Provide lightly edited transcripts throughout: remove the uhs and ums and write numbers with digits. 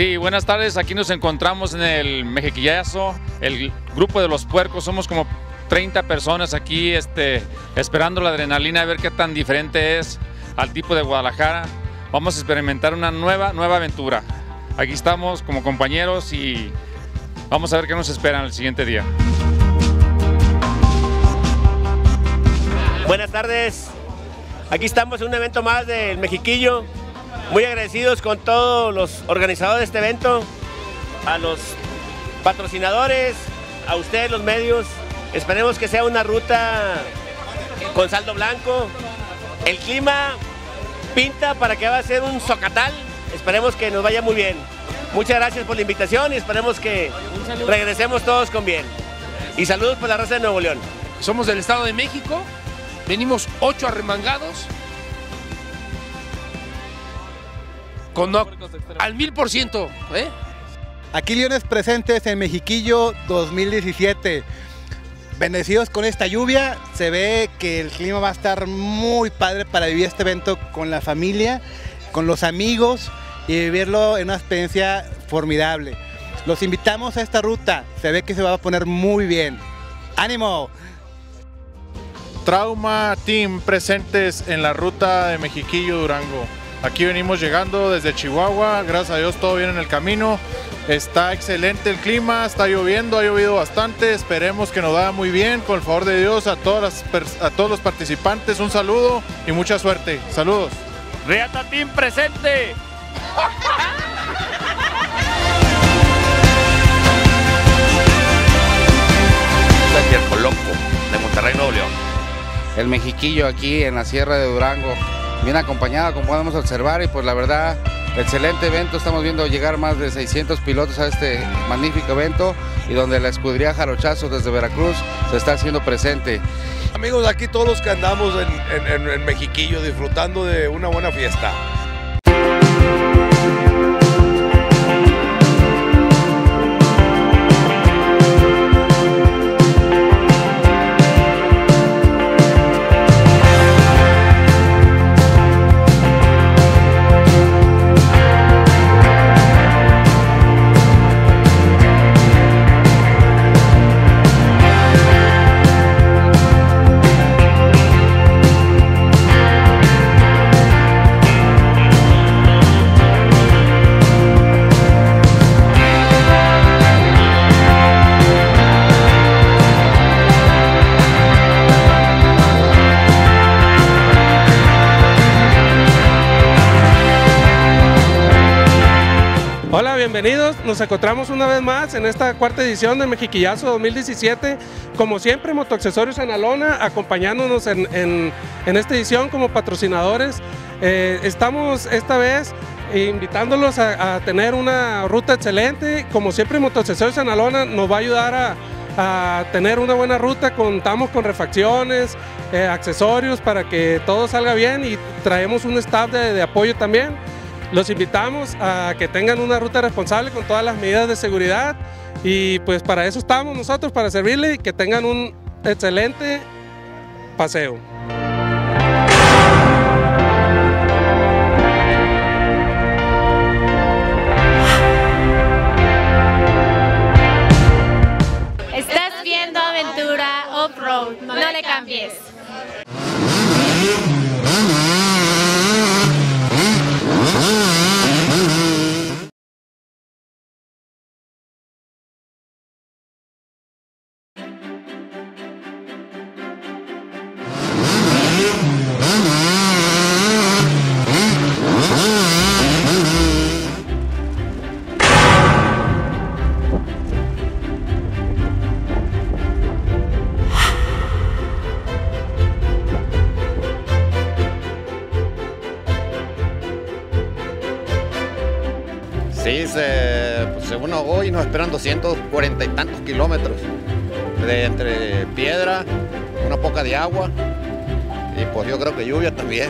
Sí, buenas tardes. Aquí nos encontramos en el Mexiquillazo, el grupo de los puercos. Somos como 30 personas aquí esperando la adrenalina, a ver qué tan diferente es al tipo de Guadalajara. Vamos a experimentar una nueva aventura. Aquí estamos como compañeros y vamos a ver qué nos espera el siguiente día. Buenas tardes. Aquí estamos en un evento más del Mexiquillo. Muy agradecidos con todos los organizadores de este evento, a los patrocinadores, a ustedes los medios. Esperemos que sea una ruta con saldo blanco. El clima pinta para que va a ser un socatal. Esperemos que nos vaya muy bien. Muchas gracias por la invitación y esperemos que regresemos todos con bien. Y saludos por la raza de Nuevo León. Somos del Estado de México, venimos 8 arremangados. Al 1000%, ¿eh? Aquí Leones presentes en Mexiquillo 2017. Bendecidos con esta lluvia, se ve que el clima va a estar muy padre para vivir este evento con la familia, con los amigos y vivirlo en una experiencia formidable. Los invitamos a esta ruta, se ve que se va a poner muy bien. ¡Ánimo! Trauma Team presentes en la ruta de Mexiquillo Durango. Aquí venimos llegando desde Chihuahua, gracias a Dios todo bien en el camino. Está excelente el clima, está lloviendo, ha llovido bastante. Esperemos que nos vaya muy bien, con el favor de Dios, a todos los participantes un saludo y mucha suerte. Saludos. Reata Team presente. Aquí el Coloco de Monterrey, Nuevo León. El Mexiquillo aquí en la Sierra de Durango, bien acompañado como podemos observar, y pues la verdad, excelente evento. Estamos viendo llegar más de 600 pilotos a este magnífico evento, y donde la escudería Jarochazo desde Veracruz se está haciendo presente. Amigos, aquí todos los que andamos en Mexiquillo disfrutando de una buena fiesta. Hola, bienvenidos. Nos encontramos una vez más en esta cuarta edición de Mexiquillazo 2017. Como siempre, Motoaccesorios Analona acompañándonos en esta edición como patrocinadores. Estamos esta vez invitándolos a tener una ruta excelente. Como siempre, Motoaccesorios Analona nos va a ayudar a tener una buena ruta. Contamos con refacciones, accesorios para que todo salga bien, y traemos un staff de apoyo también. Los invitamos a que tengan una ruta responsable con todas las medidas de seguridad, y pues para eso estamos nosotros, para servirle y que tengan un excelente paseo. Estás viendo Aventura Off-Road, no le cambies. Sí, según hoy nos esperan 240 y tantos kilómetros entre piedra, una poca de agua, y pues yo creo que lluvia también.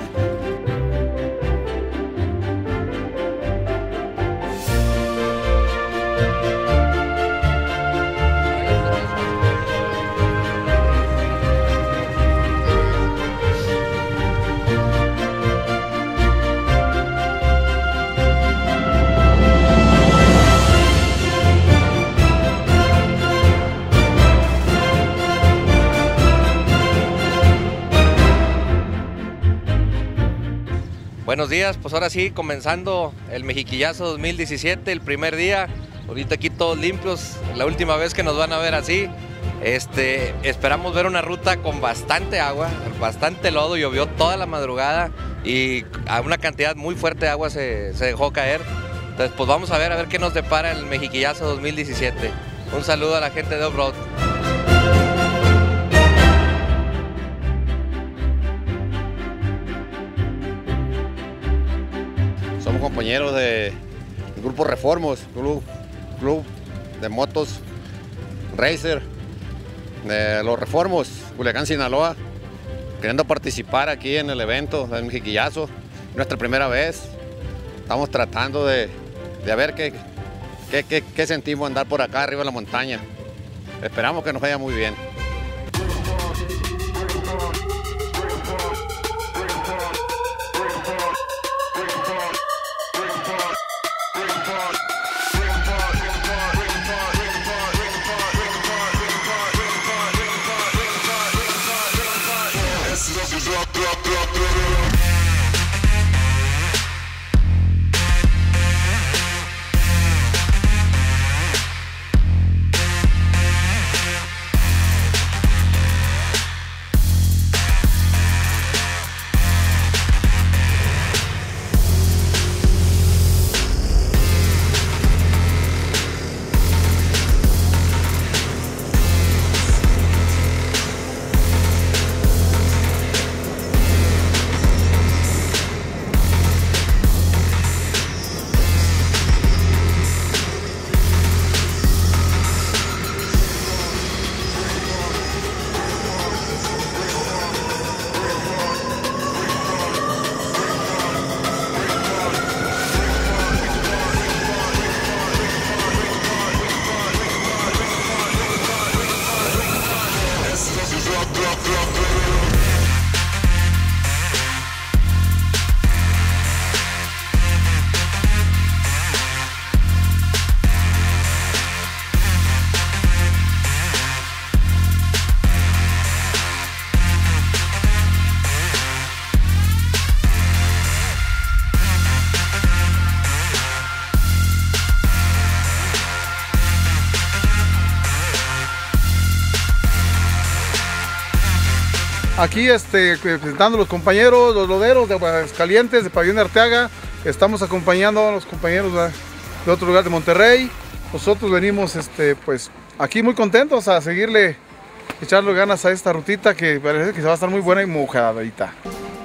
Buenos días, pues ahora sí, comenzando el Mexiquillazo 2017, el primer día. Ahorita aquí todos limpios, la última vez que nos van a ver así. Esperamos ver una ruta con bastante agua, bastante lodo, llovió toda la madrugada y a una cantidad muy fuerte de agua se dejó caer. Entonces pues vamos a ver qué nos depara el Mexiquillazo 2017. Un saludo a la gente de Off-Road. Somos compañeros del Grupo Reformos, club de motos Racer, de los Reformos, Culiacán, Sinaloa, queriendo participar aquí en el evento del Mexiquillazo, nuestra primera vez. Estamos tratando de ver qué sentimos andar por acá arriba de la montaña. Esperamos que nos vaya muy bien. Aquí presentando a los compañeros, los loderos de Aguascalientes, de Pabellón de Arteaga. Estamos acompañando a los compañeros de otro lugar de Monterrey. Nosotros venimos pues aquí muy contentos a seguirle, echarle ganas a esta rutita que parece que se va a estar muy buena y mojadita.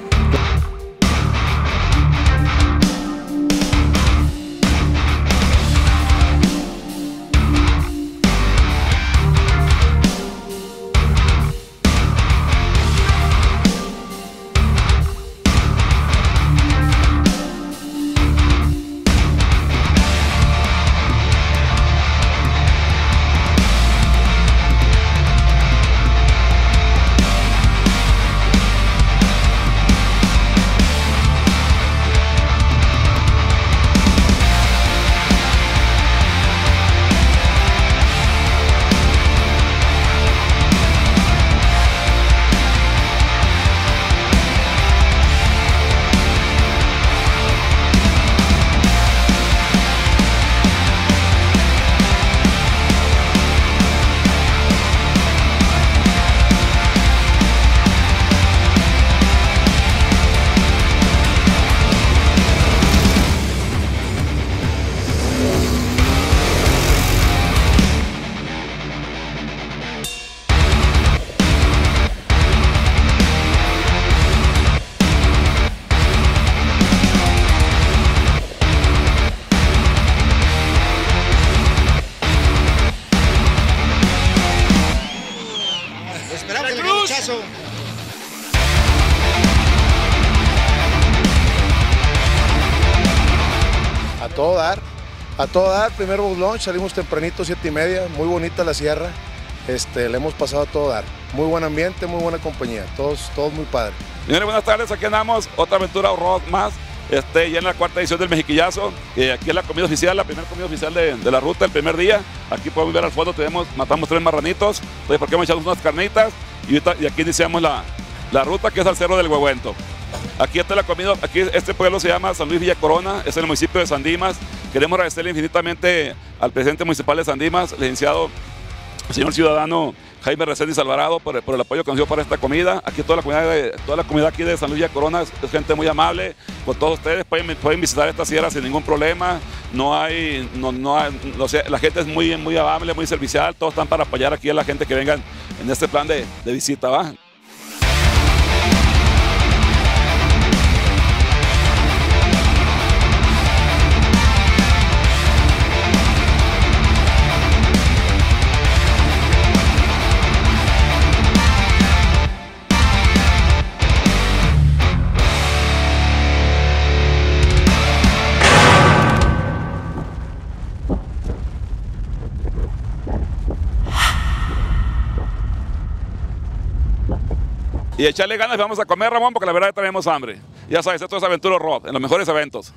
A todo dar, primer boat launch, salimos tempranito, 7:30, muy bonita la sierra, le hemos pasado a todo dar, muy buen ambiente, muy buena compañía, todos muy padre. Señores, buenas tardes, aquí andamos, otra aventura off-road más, ya en la cuarta edición del Mexiquillazo, aquí es la comida oficial, la primera comida oficial de la ruta, el primer día, aquí podemos ver al fondo, matamos 3 marranitos, entonces por qué hemos echado unas carnitas, y aquí iniciamos la ruta que es al Cerro del Huehuento. Aquí está la comida, aquí este pueblo se llama San Luis Villa Corona, es el municipio de San Dimas. Queremos agradecerle infinitamente al presidente municipal de San Dimas, licenciado señor ciudadano Jaime Reséndiz Alvarado, por el apoyo que nos dio para esta comida. Aquí toda la comunidad aquí de San Luis Villa Corona es gente muy amable. Con todos ustedes pueden visitar esta sierra sin ningún problema. La gente es muy amable, muy servicial. Todos están para apoyar aquí a la gente que vengan en este plan de visita, ¿va? Y echarle ganas, vamos a comer, Ramón, porque la verdad tenemos hambre. Ya sabes, esto es Aventura Rock, en los mejores eventos.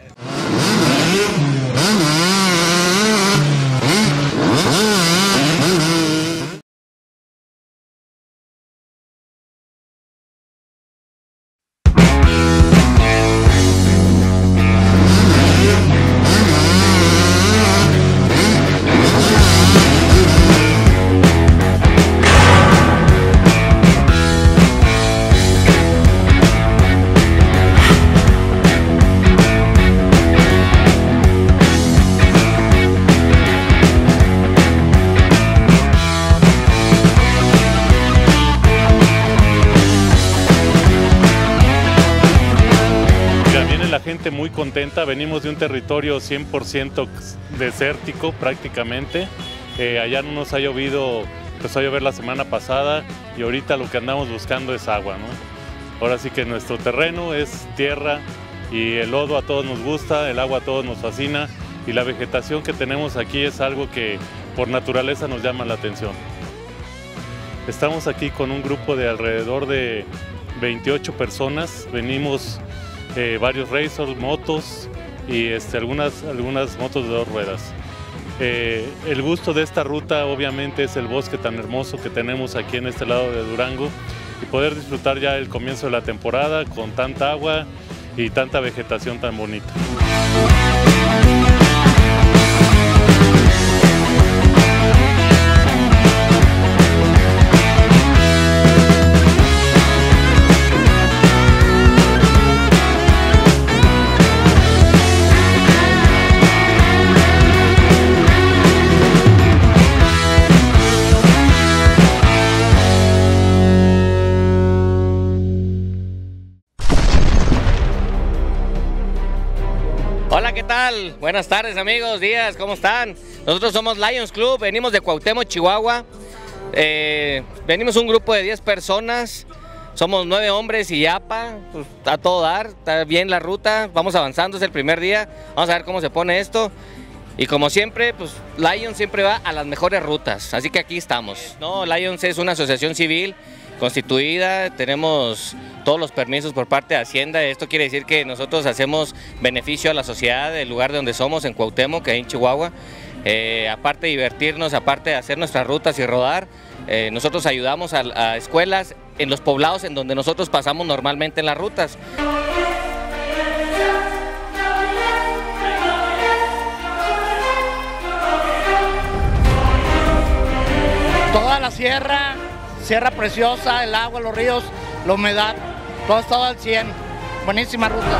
Muy contenta, venimos de un territorio 100% desértico prácticamente. Allá no nos ha llovido, empezó a llover la semana pasada y ahorita lo que andamos buscando es agua, ¿no? Ahora sí que nuestro terreno es tierra y el lodo a todos nos gusta, el agua a todos nos fascina y la vegetación que tenemos aquí es algo que por naturaleza nos llama la atención. Estamos aquí con un grupo de alrededor de 28 personas, venimos varios racers, motos y algunas motos de 2 ruedas. El gusto de esta ruta obviamente es el bosque tan hermoso que tenemos aquí en este lado de Durango y poder disfrutar ya el comienzo de la temporada con tanta agua y tanta vegetación tan bonita. Hola, ¿qué tal? Buenas tardes, amigos, días, ¿cómo están? Nosotros somos Lions Club, venimos de Cuauhtémoc, Chihuahua. Venimos un grupo de 10 personas, somos 9 hombres y yapa, pues, a todo dar, está bien la ruta, vamos avanzando, es el primer día, vamos a ver cómo se pone esto. Y como siempre, pues Lions siempre va a las mejores rutas, así que aquí estamos. No, Lions es una asociación civil constituida, tenemos todos los permisos por parte de Hacienda. Esto quiere decir que nosotros hacemos beneficio a la sociedad del lugar de donde somos, en Cuauhtémoc, que hay en Chihuahua. Aparte de divertirnos, aparte de hacer nuestras rutas y rodar, nosotros ayudamos a escuelas en los poblados en donde nosotros pasamos normalmente en las rutas. Toda la sierra preciosa, el agua, los ríos, la humedad, todo al 100. Buenísima ruta.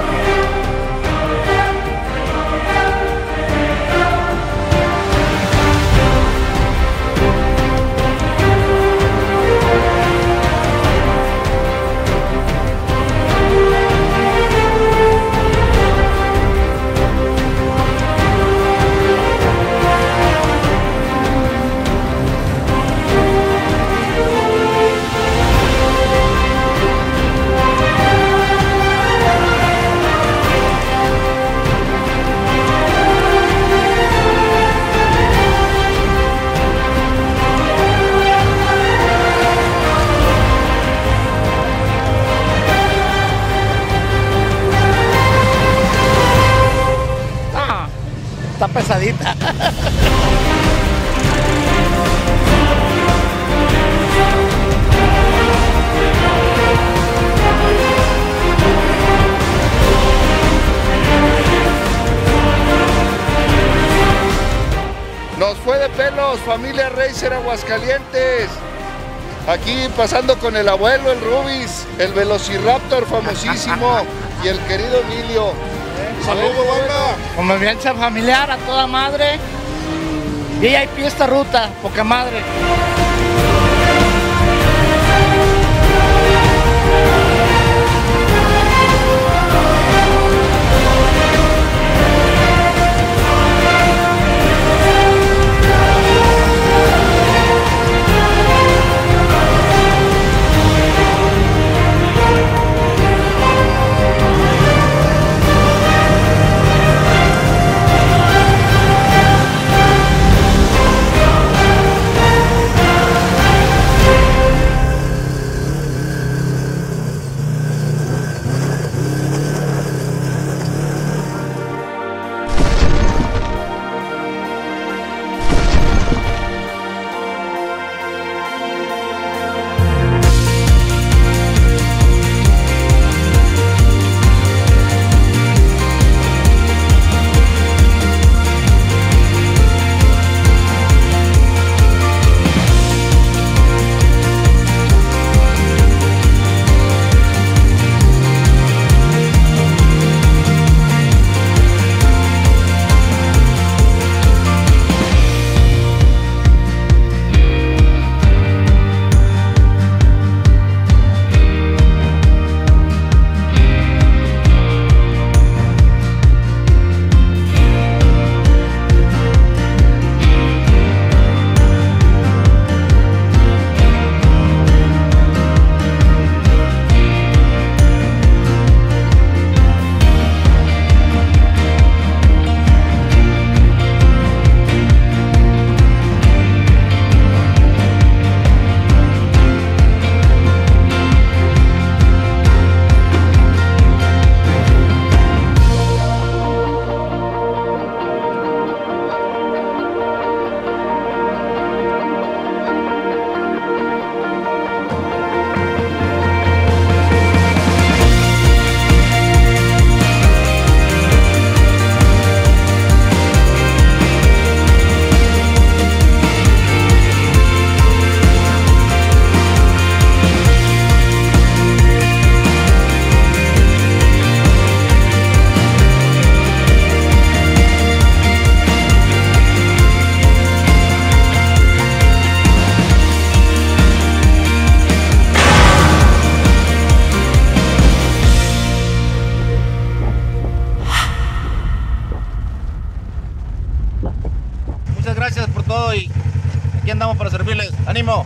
Está pesadita. de pelos, familia Racer Aguascalientes. Aquí pasando con el abuelo, el Rubis, el Velociraptor famosísimo y el querido Emilio. Saludos, banda. Convivencia familiar a toda madre. Y hay fiesta ruta, poca madre. Muchas gracias por todo y aquí andamos para servirles. ¡Ánimo!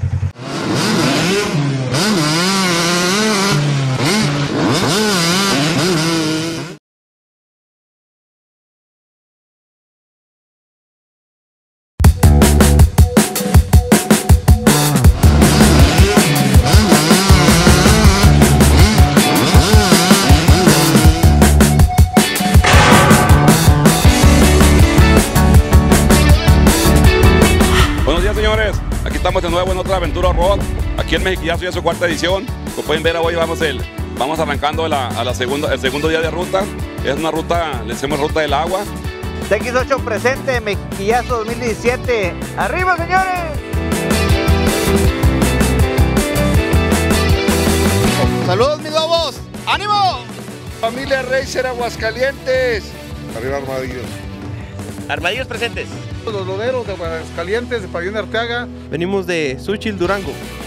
Estamos de nuevo en otra aventura road, aquí en Mexiquillazo, ya es su cuarta edición. Como pueden ver, hoy vamos arrancando el segundo día de ruta. Es una ruta, le decimos ruta del agua. TX8 presente, Mexiquillazo 2017. ¡Arriba, señores! ¡Saludos, mis lobos! ¡Ánimo! Familia Racer Aguascalientes. Arriba, Armadillos. Armadillos presentes. Los loderos de Aguascalientes, de Pabellón de Arteaga. Venimos de Xúchitl, Durango.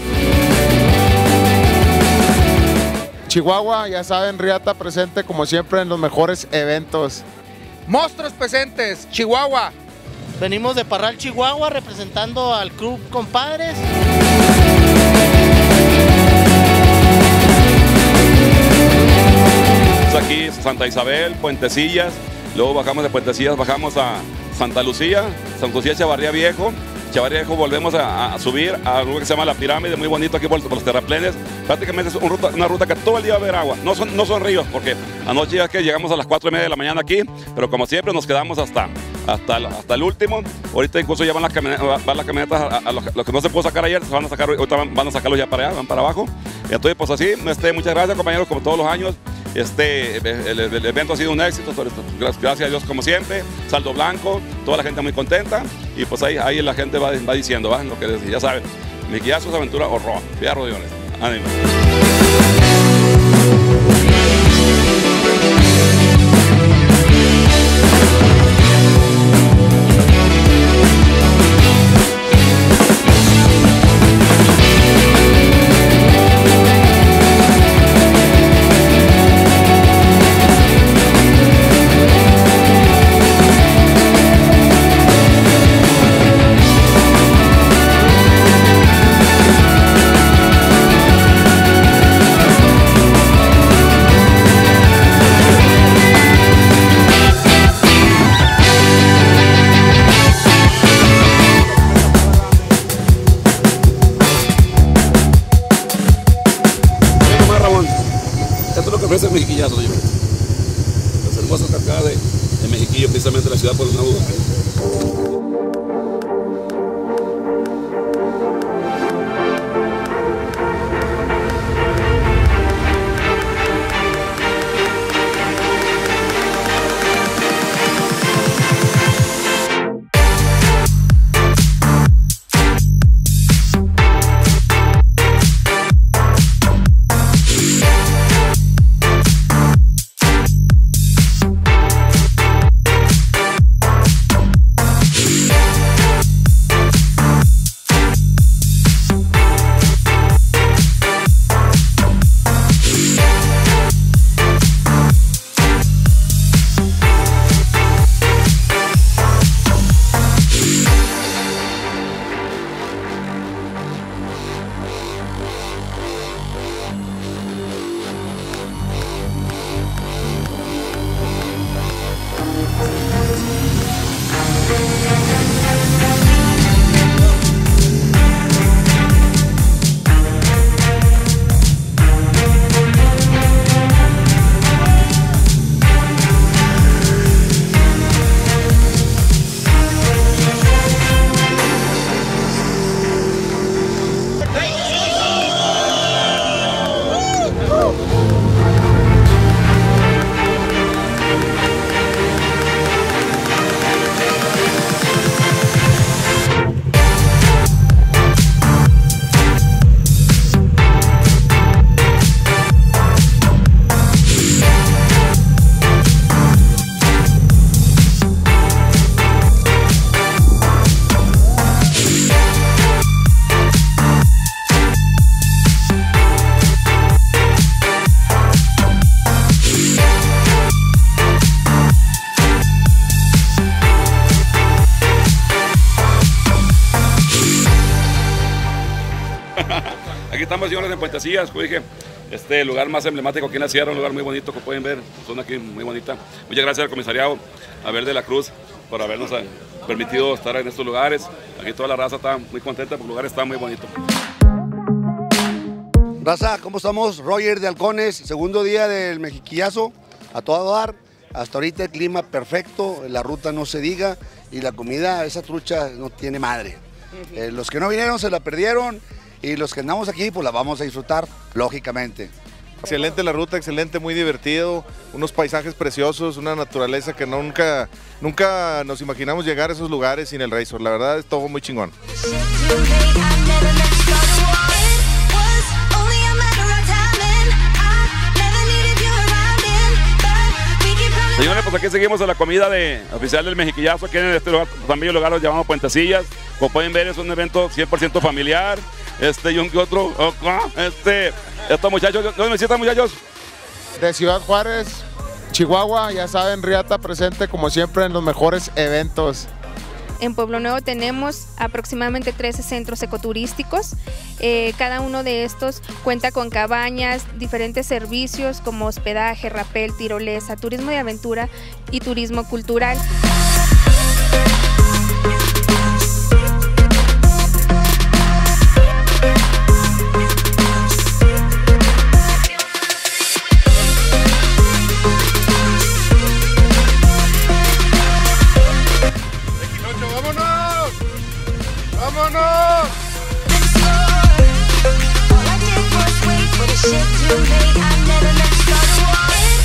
Chihuahua, ya saben, Riata presente como siempre en los mejores eventos. Monstruos presentes, Chihuahua. Venimos de Parral, Chihuahua, representando al Club Compadres. Aquí Santa Isabel, Puentecillas, luego bajamos de Puentecillas, bajamos a Santa Lucía, Chavarría Viejo. Chavarría Viejo volvemos a subir a algo que se llama La Pirámide, muy bonito aquí por los terraplenes. Prácticamente es una ruta que todo el día va a haber agua. No son ríos, porque anoche ya que llegamos a las 4:30 de la mañana aquí, pero como siempre nos quedamos hasta el último. Ahorita incluso ya van las camionetas, a los que no se pudo sacar ayer, se van a sacar, ahorita van a sacarlos ya para allá, van para abajo. Entonces pues así, muchas gracias compañeros, como todos los años. El evento ha sido un éxito, gracias a Dios como siempre, saldo blanco, toda la gente muy contenta y pues ahí la gente va diciendo, ¿va? Lo que ya saben, Mexiquillazos, aventura o roa, vía rodillones. Ánimo. Ofrece Mexiquillazo, las hermosas cascadas de Mexiquillo, precisamente la ciudad por una duda. Aquí estamos, señores, en Puentecillas, como dije, lugar más emblemático aquí en la sierra, un lugar muy bonito que pueden ver, zona aquí muy bonita. Muchas gracias al comisariado Abel de la Cruz por habernos permitido estar en estos lugares. Aquí toda la raza está muy contenta porque el lugar está muy bonito. Raza, ¿cómo estamos? Roger de Halcones, segundo día del Mexiquillazo, a todo dar. Hasta ahorita el clima perfecto, la ruta no se diga y la comida, esa trucha no tiene madre. Los que no vinieron se la perdieron y los que andamos aquí pues la vamos a disfrutar, lógicamente. Excelente la ruta, excelente, muy divertido, unos paisajes preciosos, una naturaleza que nunca nos imaginamos llegar a esos lugares sin el Razor. La verdad es todo muy chingón. Señores, pues aquí seguimos a la comida oficial del Mexiquillazo, aquí en este lugar, tan bello lugar, lo llamamos Puentecillas. Como pueden ver, es un evento 100% familiar, y un que otro, estos muchachos, ¿dónde me visitan, muchachos? De Ciudad Juárez, Chihuahua, ya saben, Riata presente como siempre en los mejores eventos. En Pueblo Nuevo tenemos aproximadamente 13 centros ecoturísticos. Cada uno de estos cuenta con cabañas, diferentes servicios como hospedaje, rapel, tirolesa, turismo de aventura y turismo cultural. ¡Vámonos! All I did was wait for the shit to late. I never let you go to war.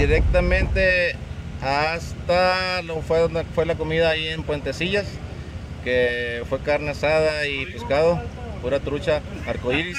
directamente hasta donde fue la comida ahí en Puentecillas, que fue carne asada y pescado, pura trucha, arcoíris.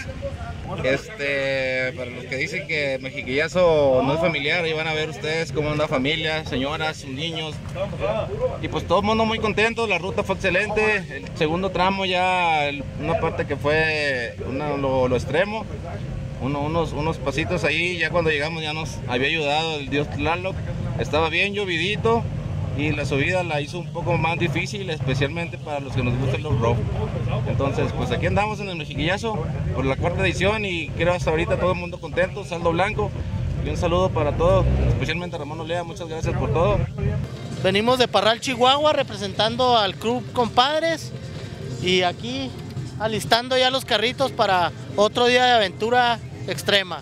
Para los que dicen que Mexiquillazo no es familiar, ahí van a ver ustedes cómo anda familia, señoras, niños, y pues todo el mundo muy contento. La ruta fue excelente, el segundo tramo ya, una parte que fue lo extremo, unos pasitos ahí, ya cuando llegamos ya nos había ayudado el dios Tlaloc, estaba bien llovidito y la subida la hizo un poco más difícil, especialmente para los que nos gusta el off-road. Entonces, pues aquí andamos en el Mexiquillazo por la cuarta edición y creo hasta ahorita todo el mundo contento, saldo blanco. Y un saludo para todos, especialmente a Ramón Olea, muchas gracias por todo. Venimos de Parral, Chihuahua, representando al Club Compadres y aquí alistando ya los carritos para otro día de aventura extrema.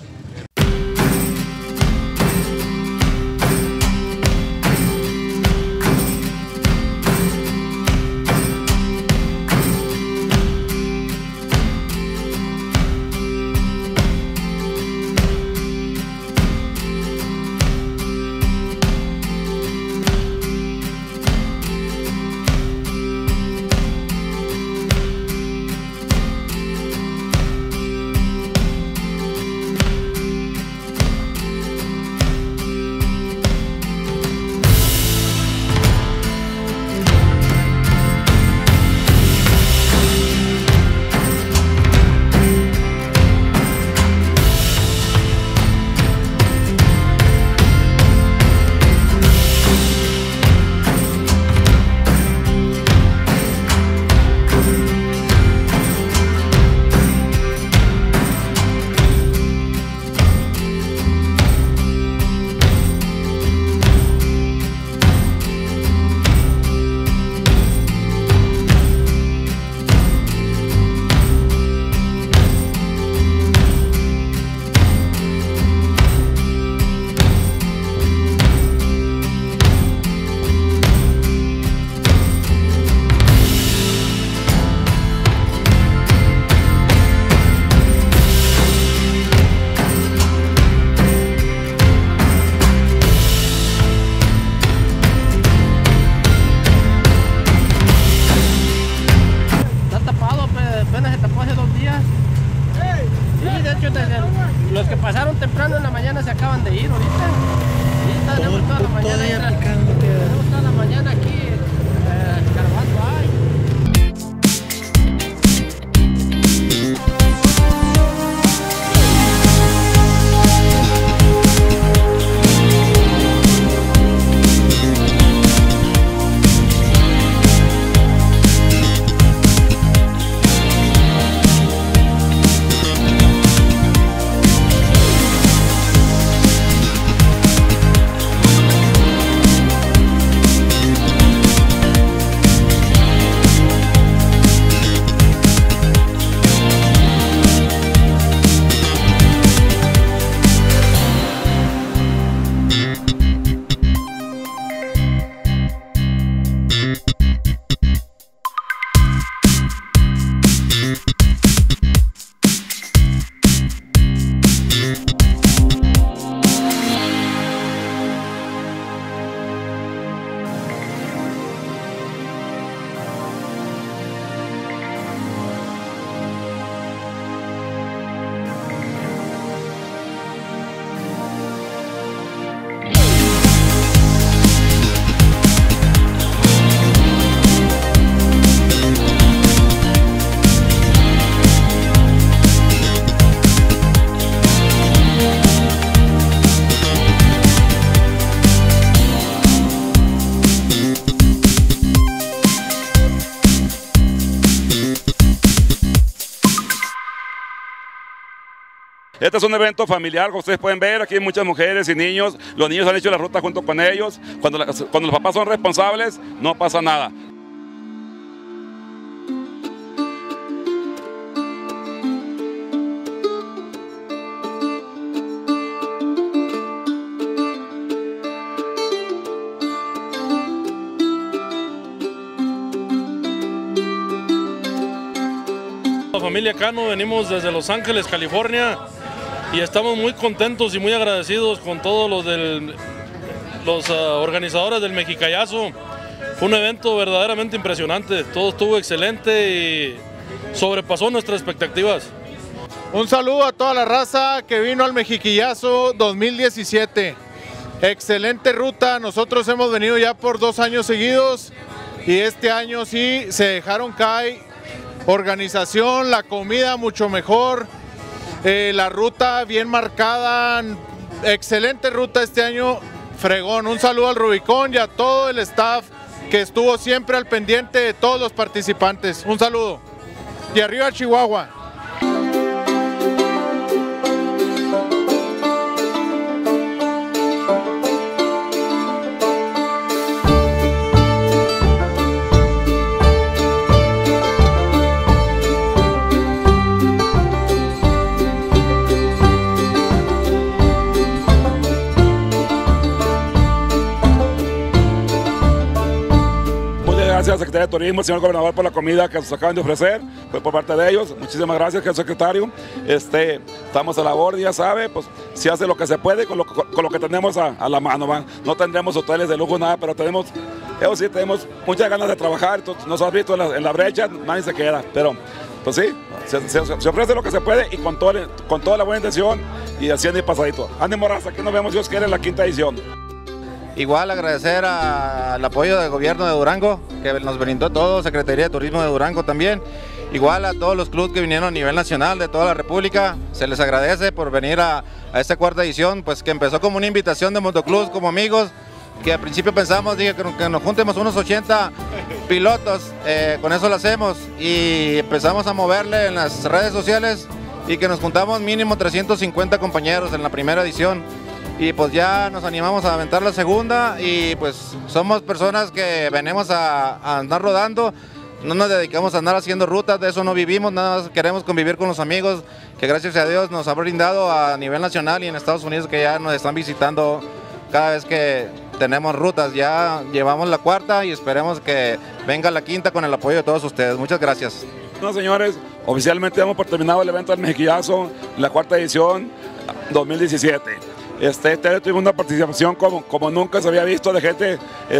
Los que pasaron temprano en la mañana se acaban de ir ahorita. Y tenemos toda la mañana ahí, tenemos toda la mañana aquí escarbando ahí. Este es un evento familiar, como ustedes pueden ver, aquí hay muchas mujeres y niños. Los niños han hecho la ruta junto con ellos. Cuando los papás son responsables, no pasa nada. La familia Cano, venimos desde Los Ángeles, California, y estamos muy contentos y muy agradecidos con todos los del los organizadores del Mexicayazo. Fue un evento verdaderamente impresionante, todo estuvo excelente y sobrepasó nuestras expectativas. Un saludo a toda la raza que vino al Mexiquillazo 2017. Excelente ruta, nosotros hemos venido ya por 2 años seguidos y este año sí se dejaron caer. Organización, la comida mucho mejor, la ruta bien marcada, excelente ruta este año, fregón. Un saludo al Rubicón y a todo el staff que estuvo siempre al pendiente de todos los participantes. Un saludo. Y arriba Chihuahua. Gracias al Secretario de Turismo, señor Gobernador, por la comida que nos acaban de ofrecer, fue por parte de ellos. Muchísimas gracias, señor Secretario. Estamos a la orden, ya sabe, pues si hace lo que se puede con lo que tenemos a la mano, man. No tendremos hoteles de lujo, nada, pero tenemos muchas ganas de trabajar. Entonces, nos has visto en la brecha, nadie se queda, pero pues sí, se ofrece lo que se puede y con toda la buena intención y haciendo y pasadito. Ánimo, raza, aquí nos vemos, Dios quiere, en la 5ª edición. Igual agradecer al apoyo del gobierno de Durango, que nos brindó todo, Secretaría de Turismo de Durango también. Igual a todos los clubes que vinieron a nivel nacional de toda la República, se les agradece por venir a esta 4ª edición, pues que empezó como una invitación de motoclubs, como amigos, que al principio pensamos que nos juntemos unos 80 pilotos, con eso lo hacemos, y empezamos a moverle en las redes sociales y que nos juntamos mínimo 350 compañeros en la primera edición. Y pues ya nos animamos a aventar la segunda y pues somos personas que venimos a andar rodando, no nos dedicamos a andar haciendo rutas, de eso no vivimos, nada más queremos convivir con los amigos que gracias a Dios nos ha brindado a nivel nacional y en Estados Unidos, que ya nos están visitando cada vez que tenemos rutas. Ya llevamos la 4ª y esperemos que venga la 5ª con el apoyo de todos ustedes. Muchas gracias. Bueno, señores, oficialmente damos por terminado el evento del Mexiquillazo, la 4ª edición 2017. Este año tuvimos una participación como nunca se había visto de gente,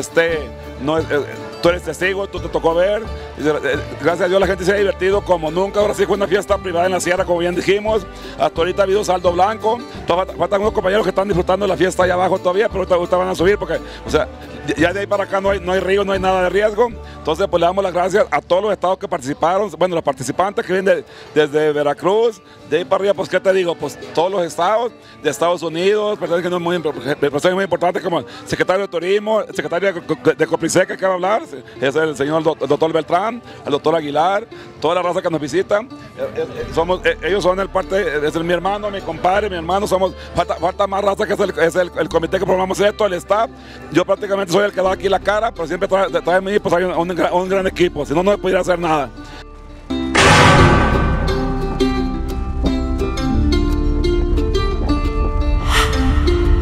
tú eres testigo, tú te tocó ver, gracias a Dios la gente se ha divertido como nunca. Ahora sí fue una fiesta privada en la sierra, como bien dijimos, hasta ahorita ha habido saldo blanco, faltan unos compañeros que están disfrutando la fiesta allá abajo todavía, pero ahorita van a subir porque, o sea, ya de ahí para acá no hay río, no hay nada de riesgo. Entonces pues le damos las gracias a todos los estados que participaron, bueno, los participantes que vienen desde Veracruz, de ahí para arriba, pues qué te digo, pues todos los estados de Estados Unidos, personas que no es muy importantes como el secretario de Turismo, el secretario de Copriseca que va a hablar, es el señor doctor Beltrán, el doctor Aguilar, toda la raza que nos visita. Ellos son es mi hermano, mi compadre, mi hermano, falta más raza que es el comité que programamos esto, el staff. Yo prácticamente soy el que da aquí la cara, pero siempre trae a mí, pues hay un gran equipo, si no, no pudiera hacer nada.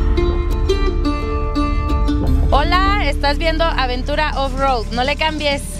Hola, estás viendo Aventura Off-Road, no le cambies.